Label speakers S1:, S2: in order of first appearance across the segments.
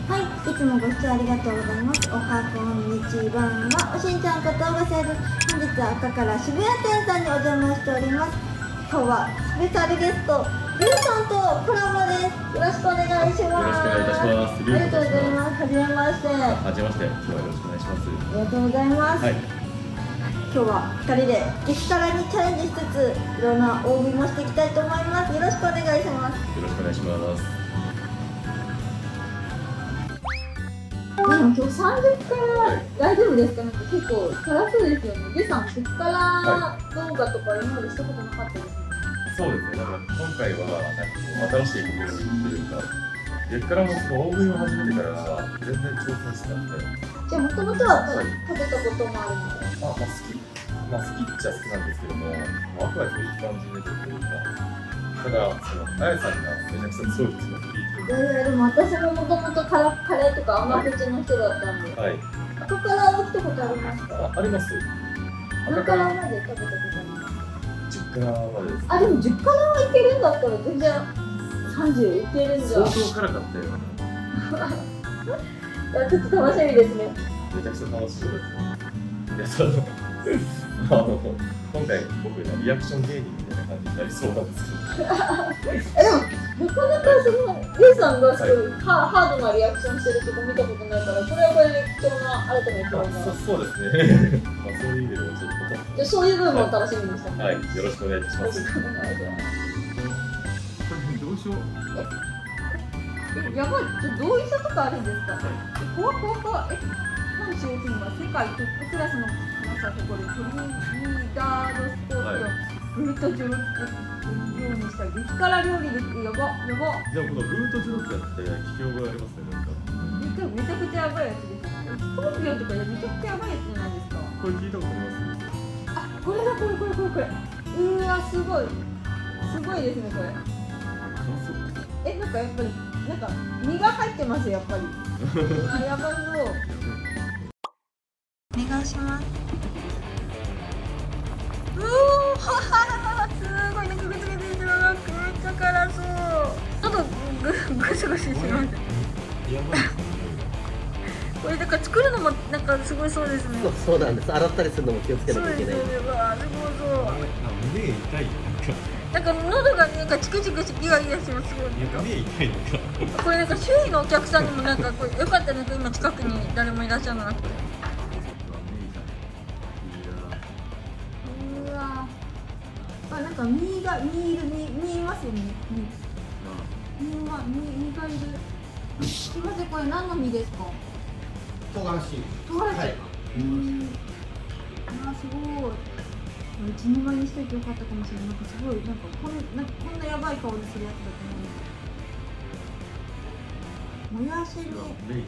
S1: はい、いつもご視聴ありがとうございます。おはこんにちは。おしんちゃんことおばせる。本日は赤から渋谷店さんにお邪魔しております。今日はスペシャルゲストリュウさんとコラボです。よろしくお願いします。
S2: よろしくお願いいたします。
S1: ありがとうございます。はじめまして。
S2: はじめまして。今日はよろしくお願いします。
S1: ありがとうございます。
S2: はい。
S1: 今日は2人で激辛にチャレンジしつついろんな大食いもしていきたいと思います。よろしくお願いします。
S2: よろしくお願いします。
S1: でも今日30から大丈夫ですか？なんか結構辛そうですよね。ゲさん、激辛動画とか今までしたことなかったですね。
S2: そうですね。だから今回はなんかこう新しい試みというか、激辛もその大食いを始めてから全然挑戦してなくて。
S1: じゃあもともとは食べたこともあるみたいな。
S2: 好きっちゃ好きなんですけども、あくまでそういう感じでというか、ただそのあやさんがめちゃくちゃ強いですよね。
S1: でも私ももともとカレーとか甘口の人だったんで。
S2: はい。
S1: 赤辛は来たことありますか？
S2: あります。
S1: 赤辛まで食べたことあります。
S2: 10辛までです。
S1: あ、でも10辛はいけるんだったら全然30いけるんじゃ。
S2: 相当辛かったよ。
S1: いや、ちょっと楽しみですね。
S2: めちゃくちゃ楽しそうですね。今回僕のリアクション芸人みたいな感じになりそうなんですけど。
S1: でもなかなかそのレイさんがすごいハードなリアクションしてるとこ見たことないから、これはこれで貴重な新たな一面が。
S2: そうですね。そういう意味でもちょっと。
S1: じゃあそういう部分も楽しみにしてます。
S2: はい、よろしくお願いいたします。
S1: よろしくお願いします。
S2: これどうしよう。
S1: やばい、同意書とかあるんですか？怖い。本商品は世界トップクラスの辛さを誇るトリニダードスポーツをグルトジョロックようにした激辛料理です。やば。
S2: でもこのグルトジョロックやって聞き覚えありますね。なんか
S1: めちゃくちゃやばいやつです。スコーピオンとかめちゃくちゃやばいやつじゃないですか。
S2: これ聞いたことあります。
S1: あ、これだ、これ。うわ、すごいですね、これ。なんかやっぱり身が入ってますやっぱり。あ、やばそう。お願いします。すごい、なんかグツグツしてる。めっちゃ辛そう。ちょっとぐしぐしします。
S2: やばい。
S1: これだから作るのもなんかすごいそうですね。
S3: そうなんです。洗ったりするのも気をつけなきゃいけない。
S1: うわ、すごそう。
S2: 胸痛い。
S1: なんか喉がなんかチクチクギガギガします。
S2: 目痛いのか。
S1: これなんか周囲のお客さんにもなんかこれよかったね、今近くに誰もいらっしゃらなくて。うわ。あ、なんか身いますよね。身がいる。すみません、これ何の身ですか？
S3: 唐辛子。
S1: はい。あ、すごい。一人前にしといてよかったかもしれない。なんかすごいこんなやばい香りするやつだと思う。もやしに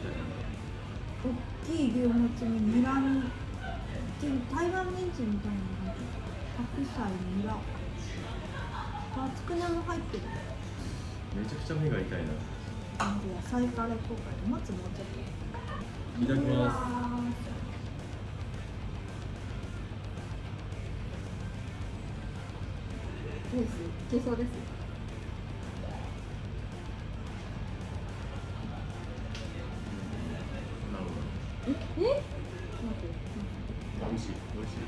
S1: 大きい牛もつにニラに台湾人参みたいなのが白菜、ニラ、つくねも入ってる。
S2: めちゃくちゃ目が痛いな。
S1: なんで野菜からいこうか。待つ、もうちょっと。
S2: いただきます。
S1: いけそうです。
S2: なるほど。
S1: 美味しい
S2: です。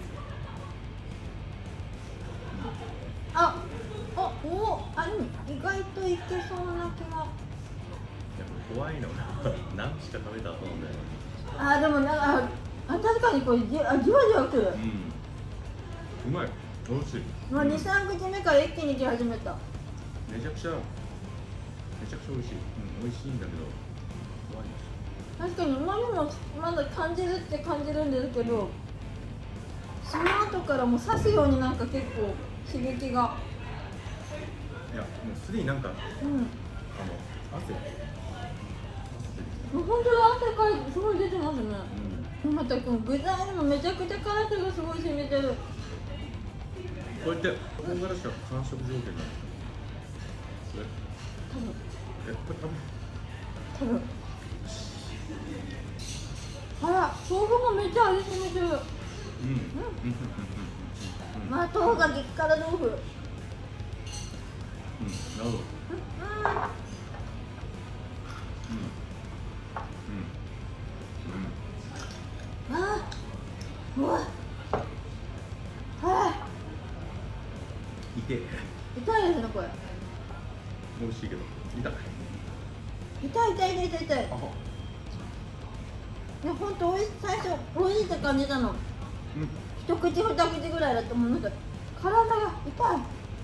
S1: 意外といけそうな気が。
S2: 怖いのが何しか食べた後なんだよ。
S1: でも確かにこれじわじわくる。
S2: うまい。美味しい。
S1: 2、3口目から一気に来始めた。
S2: めちゃくちゃ美味しい。美味しいんだけど怖いです。
S1: 確かに旨味もまだ感じるんですけど、その後からもう刺すようになんか結構刺激が。
S2: いや、もうすでになんか汗
S1: もう本当だ、汗かいてすごい出てますね。またこの具材にもめちゃくちゃ辛さがすごい染みてる。
S2: こうやって唐辛子は完食条件なんですか？
S1: 多分豆腐もめっちゃ味染みてる。豆腐が激辛豆腐。
S2: なるほど。
S1: あー、うわは
S2: 痛い。
S1: い、痛いですねこれ。
S2: 美味しいけど痛い。
S1: 痛い痛い痛い痛い痛い。
S2: あ、
S1: ね、ほんとおいしい、最初おいしいって感じたの。
S2: うん。
S1: 一口二口ぐらいだと思う。なんか体が痛い。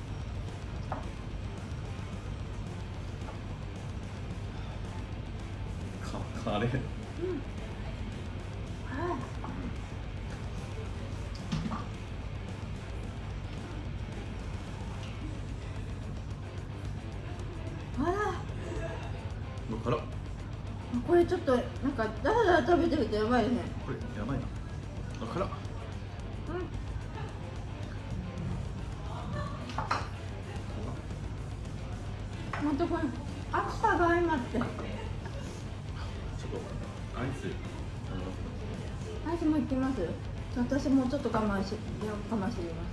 S2: あれ。
S1: うん。はい。あら。
S2: もう辛っ。
S1: これちょっとなんかだらだら食べてるとやばいですね。
S2: これやばいな。あ、辛っ。
S1: うん。またこれ暑さが相まって。
S2: ちょっとアイス。
S1: アイスもいきます。私もうちょっと我慢してみます。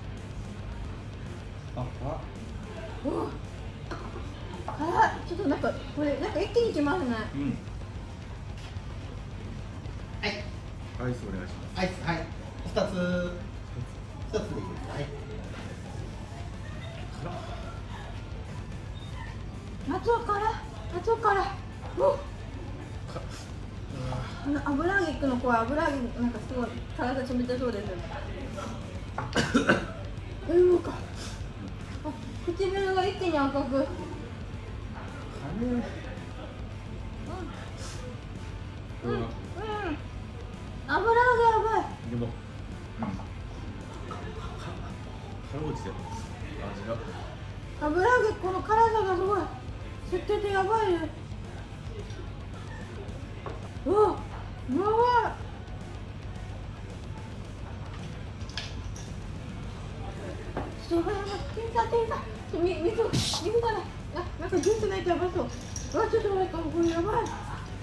S2: あ、
S1: おお。辛い。ちょっとなんかこれなんか一気にきますね。
S2: うん。
S3: はい。
S2: アイスお願いします。
S3: はい。はい。二つでいいです。はい。
S2: 辛っ。
S1: 夏は辛い。夏は辛い。お。油揚げくのこれ油揚げなんかすごい体冷たそうですよね。そうか。あ、唇が一気に赤く。うんうんうん。油揚げやばい。
S2: でも、腹落ちてる。味が。
S1: 油揚げこの辛さがすごい吸っててやばいね。うわ、やばい。ちょっとやばい。水がない。なんかジュースないとやばそう。うわ、ちょっと待って、これやばい。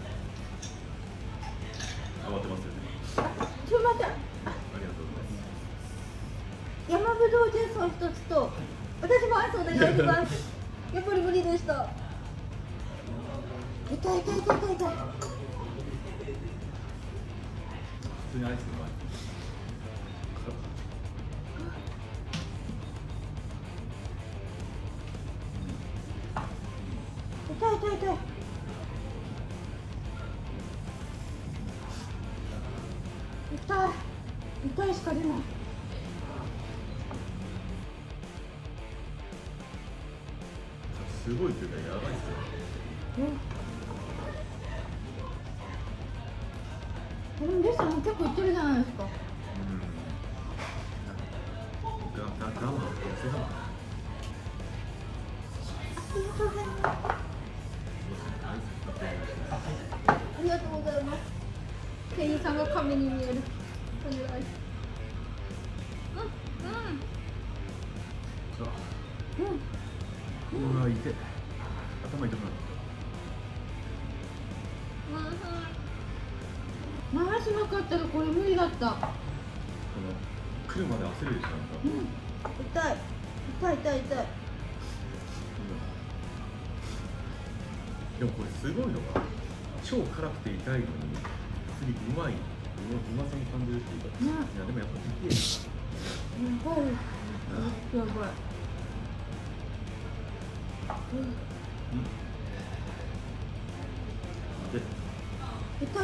S2: 慌てますよね。
S1: ちょっと待って。
S2: ありがとうございます。
S1: 山ぶどうジュースを一つと、私もアイスお願いします。やっぱり無理でした。痛い痛い痛い痛い痛い。
S2: 普通にアイスうまい。
S1: 痛い痛い痛い。痛いしか出ない。
S2: すごいというかやばいっすよ。
S1: でもレストラン結構行ってるじゃないですか。
S2: ガムのせだ。
S1: ありがとうございます。ありがとうございます。店員さんが亀に見える。お願い。
S2: うわ、痛い。頭痛くなる。
S1: 回しなかったらこれ無理だった。
S2: この来るまで焦るでしょ、なんか。
S1: 痛い痛い。
S2: でもこれすごいのが超辛くて痛いのに次うまい、うまさに感じるっていうか、いやでもやっぱ痛い。
S1: やばい。痛い。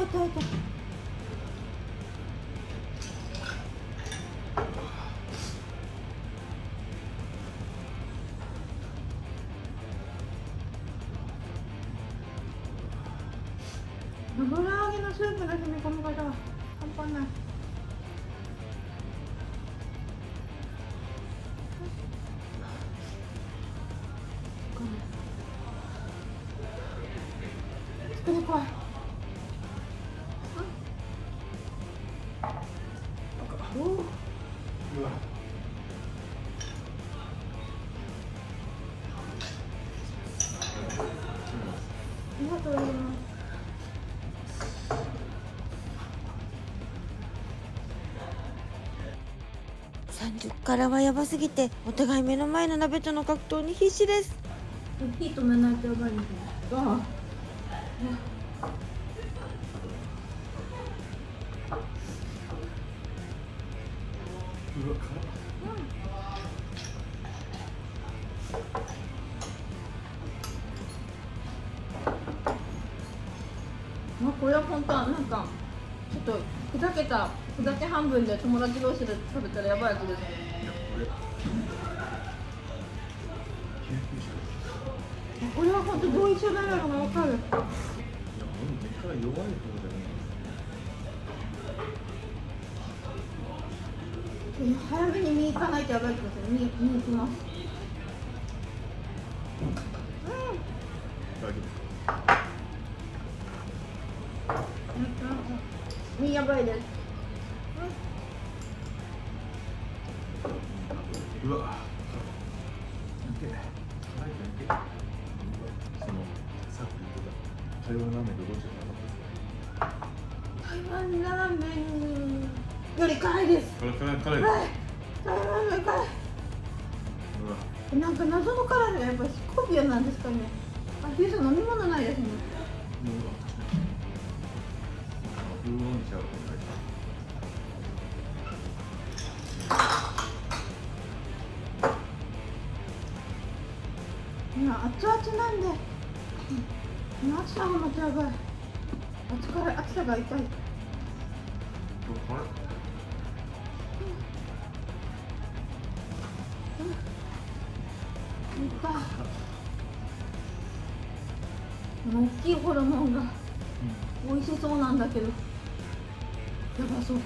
S1: 油揚げのスープの染み込み方は半端ない。作り怖い。うわ。ありがとうございます。
S4: 30からはやばすぎてお互い目の前の鍋との格闘に必死です。
S1: 火止めないとやばいですね。
S2: あと
S1: まあこれは本当はなんかちょっとふざけ半分で友達同士で食べたらやばいやつですね。これは本当どう一緒だろうがわかる。
S2: いや、俺も目から弱い方じゃない
S1: 早めに身行かないとやばいですよ。身行きます。身やばいです。
S2: うわ。そのさっき言ってた台湾ラーメンとどっちが
S1: 台湾ラーメンより辛いです。
S2: 辛いです。
S1: 台湾ラーメン辛い。なんか謎の辛いのがやっぱりスコーピオンなんですかね。あ、ヒューさん飲み物ないですね。
S2: ウーロン茶をお願いし
S1: 今熱々なんで、熱さがまたやばい。熱さが痛い。大きいホルモンが美味しそうなんだけど、やばそう。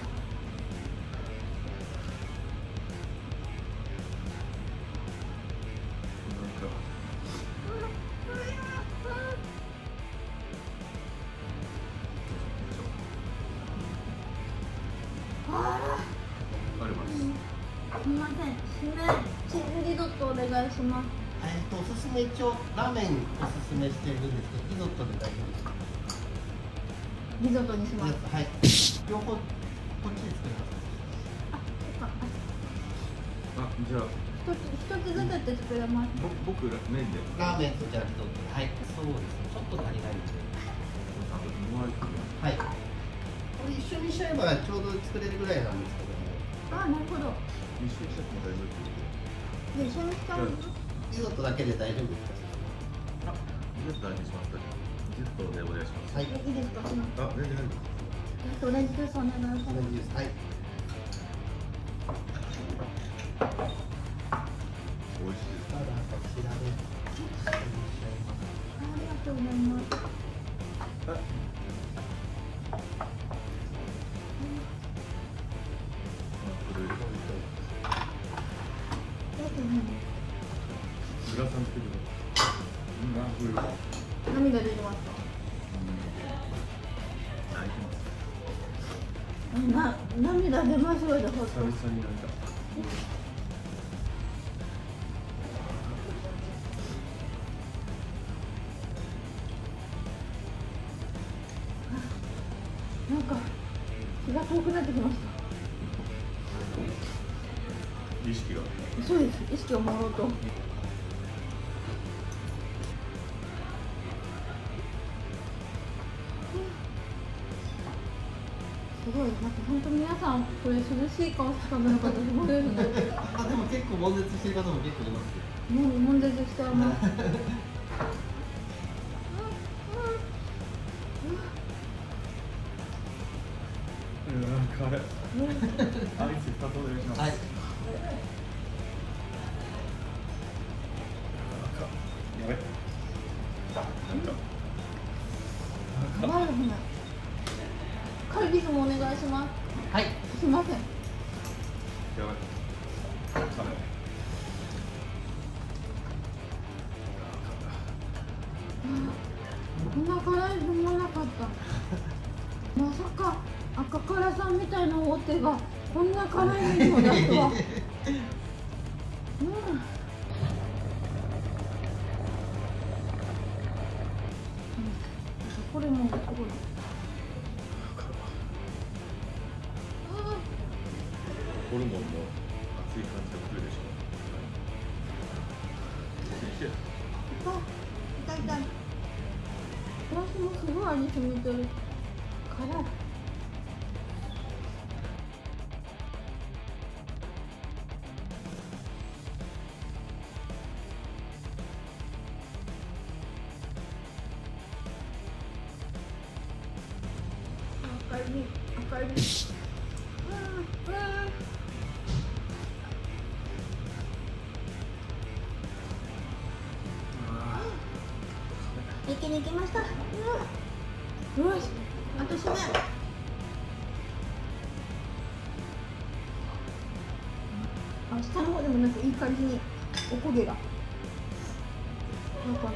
S1: すみません、締めチーズリゾットお願いします。
S3: おすすめ一応ラーメンおすすめしてるんですけど、リゾットで大丈夫ですか？
S1: リゾットにします。
S3: はい。両方こっちで作ります。
S2: じゃあ
S1: 一つずつって作れます。
S2: 僕麺で
S3: ラーメンとじゃあリゾット。はい。そうですね。ちょっと足りないんで。はい。これ一緒にしちゃえばちょうど作れるぐらいなんですけども。
S1: あ、なるほど。
S2: 一緒にしちゃっても大丈夫
S1: で、一緒にしちゃう。
S3: リゾットだけで大丈夫ですか？
S2: リゾットだけします。リゾットでお願いします。
S3: はい。
S1: いいですか？
S2: 全然大丈夫。
S1: オレンジジュースお願いします。
S3: オレンジジュース。はい。
S2: 美味しいです。
S3: ただこちらで。
S1: ありがとうございます。
S2: 菅さん作るの。
S1: 涙出てますか？涙出ますよね、ほんと。
S2: 久々に泣いた。
S1: なんか気が遠くなってきました。
S2: 意識が。
S1: そうです。意識を朦朧と。すごい、なんか本当皆さんこれ涼しい顔して食べる方すごいですね。
S3: あ、でも結構悶絶してる方も結構いますよ。
S1: 悶絶してます。
S2: 辛い。アイス2つお願いします。
S3: はい。
S2: やばい。
S1: やばいですね。カルビスもお願いします。
S3: はい。
S1: すみません。
S2: やばい。辛い。
S1: こんな辛いと思わなかった。まさか赤辛さんみたいな大手がこんな辛いメニューを出すとは。これもすごい。
S2: ホルモンの熱い感じが来るでしょ。
S1: 痛い痛い。フランスもすごい味染みてる。辛い。 赤い実、赤い実。
S4: 一気に行きました。
S1: よし、あと締め。あ、下の方でもなんかいい感じにおこげが。怖い。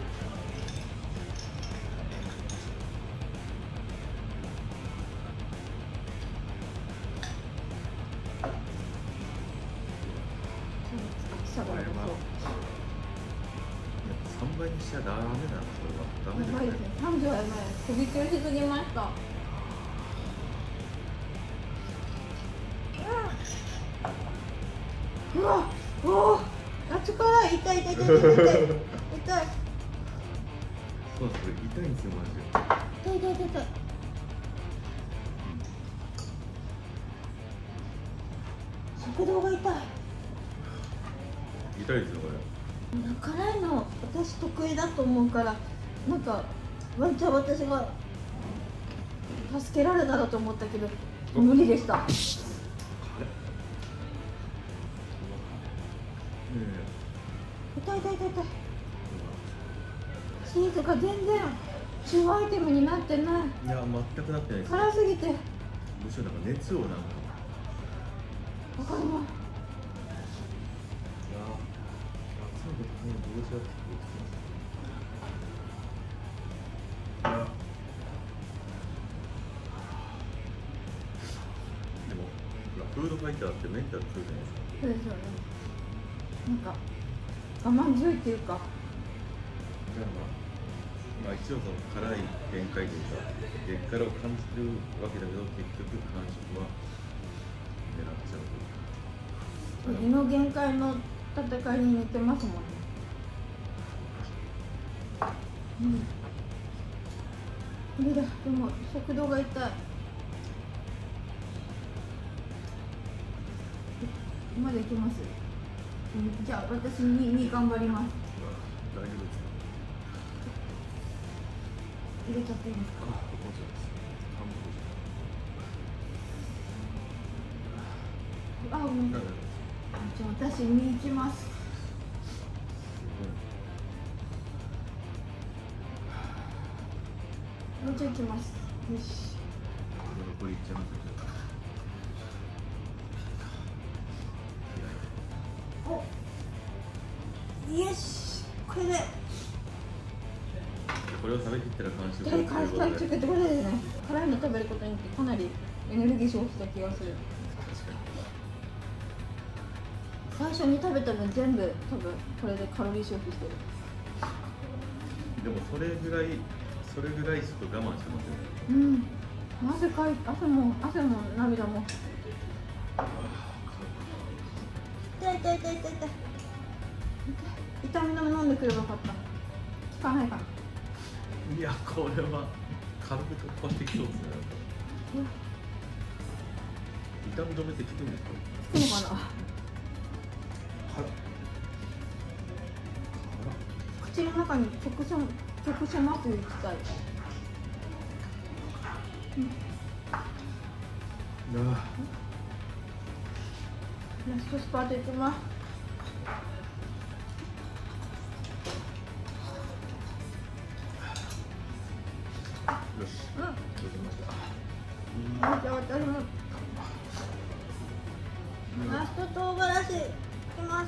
S2: 3倍にしちゃダメだな、これは。ダメ
S1: やばいですね。30はやばい。飛び級しすぎました。うわ、おお、あ、力痛い。痛い。
S2: そう、それ痛いんですよ、マジで。
S1: 痛い。食道が痛い。
S2: 痛いですよ、これ。
S1: 辛いの私得意だと思うから、なんかワンちゃん私が助けられたらと思ったけど無理でした。痛い。チーズが全然中アイテムになってない。
S2: いや、全くなってないです。
S1: 辛すぎて。
S2: むしろなんか熱をなんか。
S1: わかります。
S2: でもフードファイターってメンタル強いじゃないですか。
S1: そうですよね。なんか我慢強いっていうか。
S2: じゃあまあ一応その辛い限界というか激辛を感じるわけだけど、結局感触は狙っちゃうというか。
S1: 胃の限界の戦いに似てますもんね。無理だ。でも食道が痛い。まだいけます。じゃあ私に頑張ります。
S2: 大丈夫ですか。
S1: 入れちゃっていいですか。あ、ごめん。じゃあ私に行きます。もうちょい行きます。よし。
S2: これいっちゃいます。
S1: お、よし。これで
S2: これを食べきったら完食
S1: 大回復ってことですね。辛いの食べることによってかなりエネルギー消費した気がする。最初に食べた分全部多分これでカロリー消費してる。
S2: でもそれぐらいちょっと我慢してますよね。
S1: うん。汗も涙も。痛い。痛み止め飲んでくればよかった。効かないかな。
S2: いや、これは軽く突破してきそうですね。痛み止めって効くんですか？
S1: 効くのかな。口の中に直射麻酔打ちたい。ラストスパートいきます。
S2: よし。
S1: じゃあ私もラスト唐辛子いきます。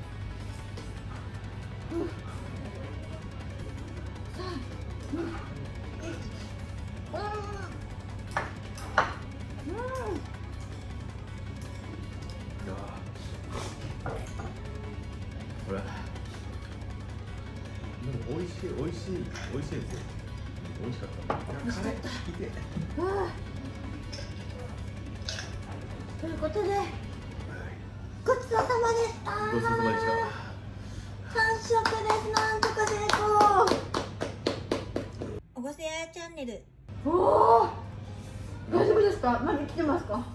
S2: ほら。でも美味しいですよ。美味しかった。
S1: ということで、ごちそうさまでした。
S2: ごちそうさまでした。
S1: 完食です。なんとか成功。
S4: おごせやチャンネル。
S1: おお、大丈夫ですか？まだ来てますか？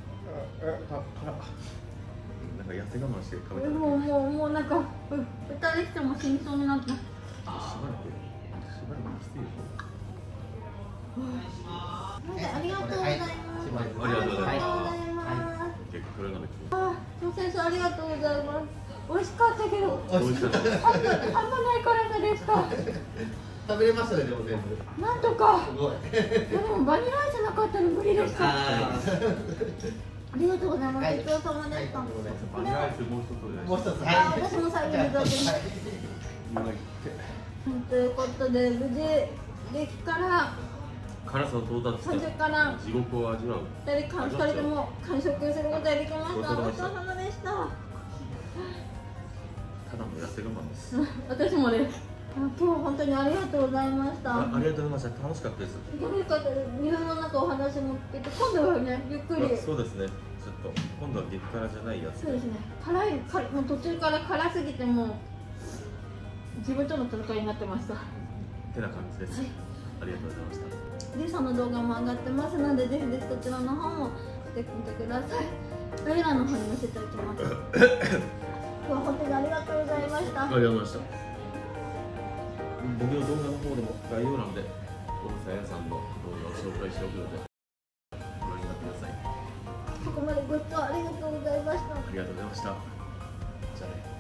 S2: なんか痩せ我慢して食べた。
S1: もうなんか歌できても死にそうになって。
S2: しばらくきついでしょ。
S1: ありがとうございます。
S2: ありがとうございます。結構黒鍋
S1: 先生ありがとうございます。美味しかったけど、
S2: 美味しかった。
S1: あんまない辛さでした。
S3: 食べれましたね、でも全部。
S1: なんとか。
S3: すごい。
S1: でもバニラアイスなかったら無理でした。ありがとうございます。ごちそうさまでした。
S2: バニラアイスもう一つお願いします。
S3: もう一つ。
S1: あ、私も最後にどうぞ。ということで無事激辛
S2: 辛さを到達して
S1: 30から
S2: 地獄を味わう。
S1: 2人とも完食することができました。ごちそうさまでした。
S2: ただの痩せ我慢です。
S1: 私もです。今日は本当にありがとうございました。
S2: ありがとうございました。楽しかったです。
S1: 楽しかったです。日本の中お話も聞けて、今度はね、ゆっくり。
S2: そうですね。ちょっと今度は激辛じゃないやつ。
S1: そうですね。もう途中から辛すぎてもう自分との戦いになってました。
S2: ってな感じです。ありがとうございました。
S1: リュウさんの動画も上がってますので、ぜひぜひそちらの方も見てみてください。概要欄の方に載せておきます。今日は本当にありがとうございました。
S2: ありがとうございました。僕の動画の方でも概要欄で大沢屋さんの動画を紹介しておくのでご覧になってください。
S1: ここまでご視聴ありがとうございました。
S2: ありがとうございました。じゃあね。